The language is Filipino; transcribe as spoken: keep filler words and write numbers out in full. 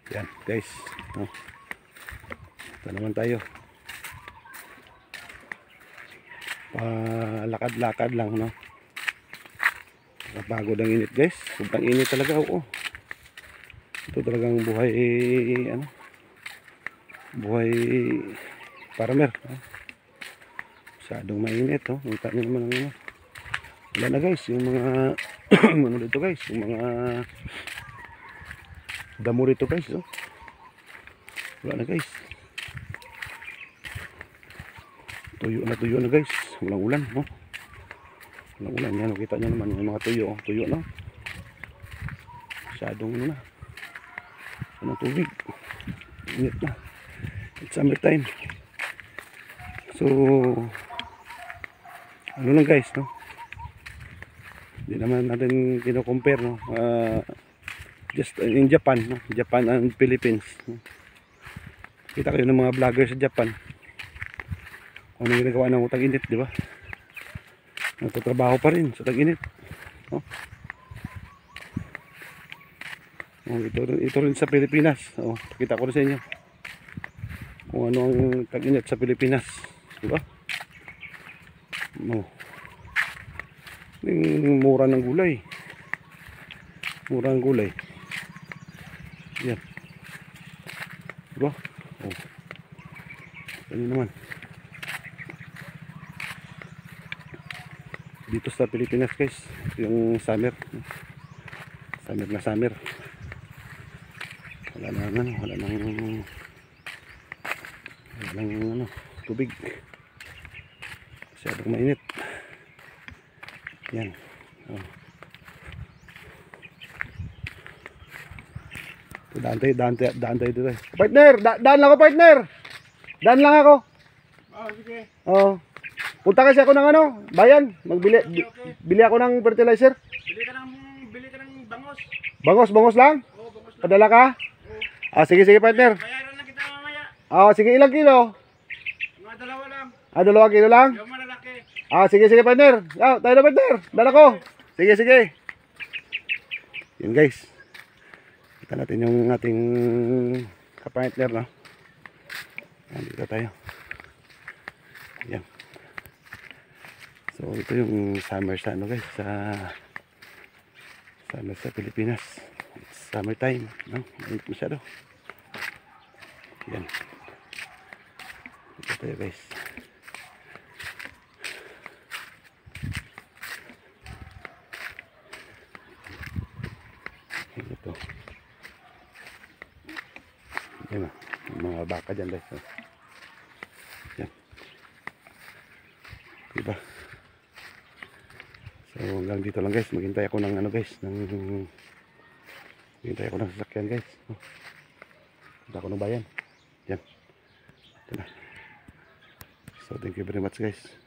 Yan guys, oh. Ito naman tayo, palakad-lakad lang, no? Napagod ang init guys, sobrang init talaga. Oo, ito talagang buhay, ano, buhay farmer, no? Masyadong mainit, oh. Kita nyo naman ang ano. Wala na guys, yung mga ano dito guys, yung mga damo rito guys, oh. Wala na guys, tuyo na tuyo na guys, walang ulan, no? Walang ulan yan, kita nyo naman yung mga tuyo, oh. Tuyo na, masyadong ano na, walang tubig, init na, it's summer time. So ano lang guys, no? Hindi naman natin kino-compare, no? Uh, just in Japan, no? Japan and Philippines, no? Kita kayo ng mga vlogger sa Japan kung ano yung ginagawa ng tag-init, di ba? Nagtatrabaho pa rin sa tag-init, no? Oh, ito, ito rin sa Pilipinas. Oh, kita ko rin sa inyo kung ano ang tag-init sa Pilipinas, di ba? No. Yung mura ng gulay, mura ng gulay yan, diba? Oh, ano naman dito sa Pilipinas guys, yung summer, summer na summer, wala nang ano, wala nang wala nang ano, tubig, masyadong mainit. Yan. Oh. Daan tayo, daan tayo, daan tayo dito. Partner, da daan lang ako partner. Daan lang ako. Oh, sige. Oo. Punta kasi ako ng ano, bayan. Magbili, Okay, okay. bili ako ng fertilizer. Bili ka ng bili ka ng bangos. Bangos, bangos lang? Oo, bangos lang. Padala ka? Oo. Ah, sige, sige partner. Bayaran lang kita mamaya. Ah, sige, ilang kilo? Mga dalawa lang. Ah, dalawa kilo lang? Yung malalaki. Ah, sige, sige partner. Ah, tayo na partner. Dala ko. Sige, sige. Yun guys. Kita natin yung ating kapartner, no? Nandito tayo. Ayan. So ito yung summer sa ano guys, sa summer sa Pilipinas. It's summer time, no? Mainit masyado. Ayan. Ito tayo guys. Ito. Ayan o, mga baka dyan guys. Ayan. Diba? So hanggang dito lang guys, maghintay ako ng ano guys, ng maghintay ako ng sasakyan guys. Punta ako ng bayan. Ayan. Ito na. So thank you very much guys.